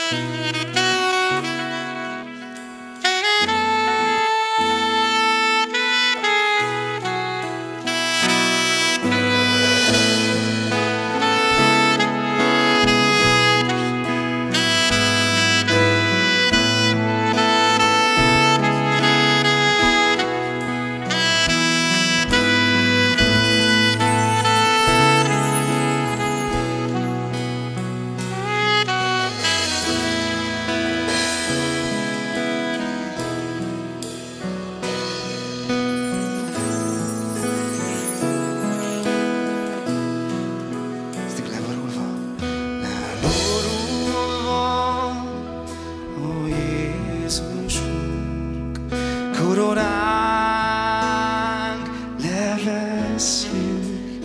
Koronánk levesszük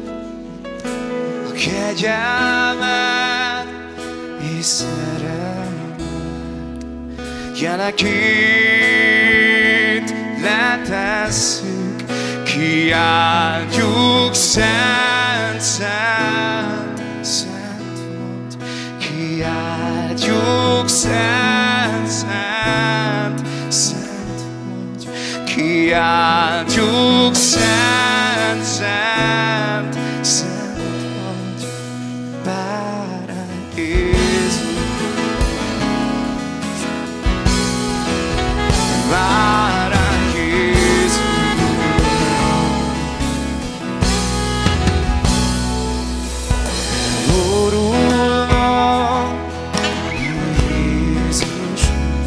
a kegyelmet és szerelmet, jeleként letesszük, kiáltjuk szent, szent, szent vagy, kiáltjuk szent, szent, szent. Kiáltjuk szent, szent, szent vagy, Bárány Jézus. Bárány Jézus. Borulva, Jézus.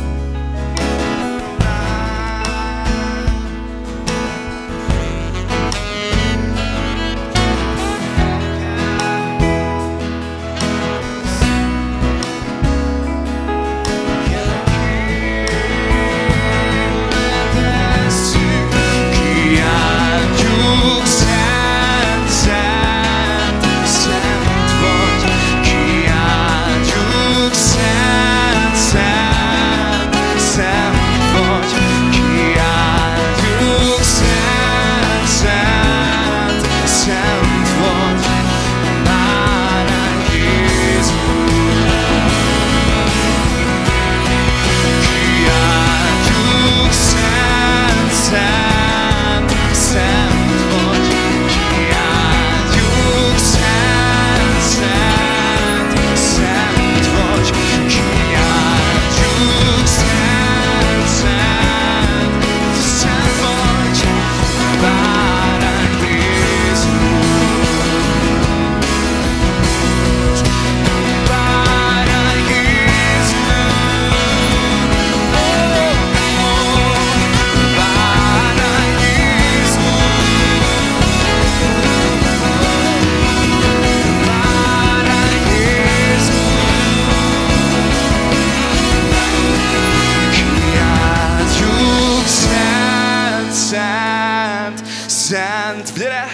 Szent, gyere!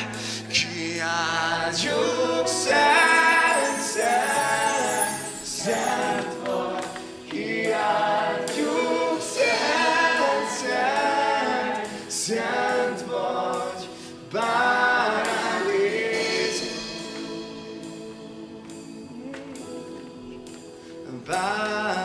Kiáltjuk szent, szent, szent vagy. Kiáltjuk szent, szent, szent vagy, Bárány Jézus. Bárány